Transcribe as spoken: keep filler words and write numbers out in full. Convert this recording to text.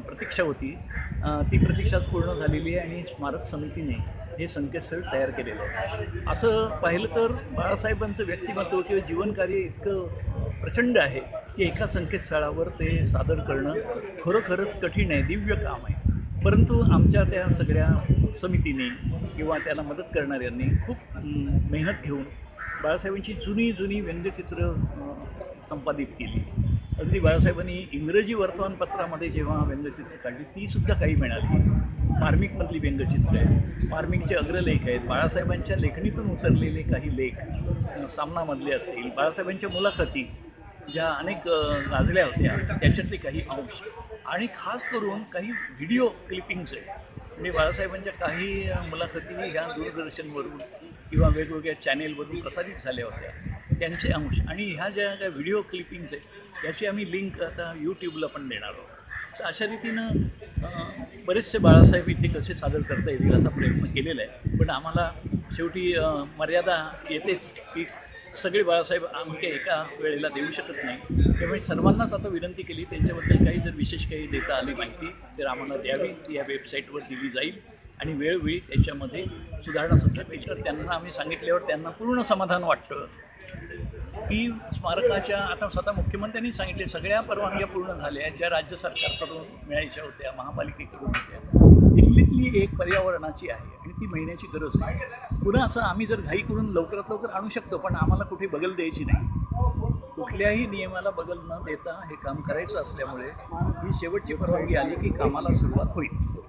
प्रतीक्षा होती ती प्रतीक्षा पूर्ण झालेली आहे आणि स्मारक समितीने हे संकेतस्थळ तयार केलेलं आहे. असं पाहिलं तर बाळासाहेबांचं व्यक्तिमत्व किंवा जीवनकार्य इतकं प्रचंड आहे की एका संकेतस्थळावर ते सादर करणं खरोखरच कठीण आहे, दिव्य काम आहे. परंतु आमच्या त्या सगळ्या समितीने किंवा त्याला मदत करणाऱ्यांनी खूप मेहनत घेऊन बाळासाहेबांची जुनी जुनी व्यंगचित्र संपादित केली. अगदी बाळासाहेबांनी इंग्रजी वर्तमानपत्रामध्ये जेव्हा व्यंगचित्र काढली तीसुद्धा काही मिळाली. मार्मिकमधली व्यंगचित्र आहेत, मार्मिकचे अग्रलेख आहेत, बाळासाहेबांच्या लेखणीतून उतरलेले काही लेख सामनामधले असतील, बाळासाहेबांच्या मुलाखती ज्या अनेक गाजल्या होत्या त्याच्यातले काही अंश आणि खास करून काही व्हिडिओ क्लिपिंग्स आहेत. म्हणजे बाळासाहेबांच्या काही मुलाखती ह्या दूरदर्शनवरून किंवा वेगवेगळ्या चॅनेलवरून प्रसारित झाल्या होत्या, त्यांचे अंश आणि ह्या ज्या काही व्हिडिओ क्लिपिंग्स आहेत याची आम्ही लिंक आता यूट्यूबला पण देणार आहोत. तर अशा रीतीनं बरेचसे बाळासाहेब इथे कसे सादर करता येतील असा प्रयत्न केलेला आहे. पण आम्हाला शेवटी मर्यादा येतेच की सगळे बाळासाहेब आम्ही एका वेळेला देऊ शकत नाही. त्यामुळे सर्वांनाच आता विनंती केली त्यांच्याबद्दल काही जर विशेष काही देता आली माहिती तर आम्हाला द्यावी, ती या वेबसाईटवर दिली जाईल आणि वेळोवेळी त्याच्यामध्ये सुधारणासुद्धा केली. तर त्यांना आम्ही सांगितल्यावर त्यांना पूर्ण समाधान वाटतं की स्मारकाच्या आता स्वतः मुख्यमंत्र्यांनी सांगितले सगळ्या परवानग्या पूर्ण झाल्या ज्या राज्य सरकारकडून मिळायच्या होत्या, महापालिकेकडून होत्या. दिल्लीतली एक पर्यावरणाची आहे आणि ती मिळण्याची गरज आहे. पुन्हा असं आम्ही जर घाई करून लवकरात लवकर आणू शकतो पण आम्हाला कुठे बगल द्यायची नाही. कुठल्याही नियमाला बगल न देता हे काम करायचं असल्यामुळे ही शेवटची परवानगी आली की कामाला सुरुवात होईल.